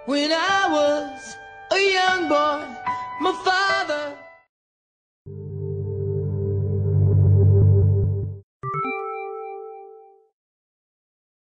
When I was a young boy, my father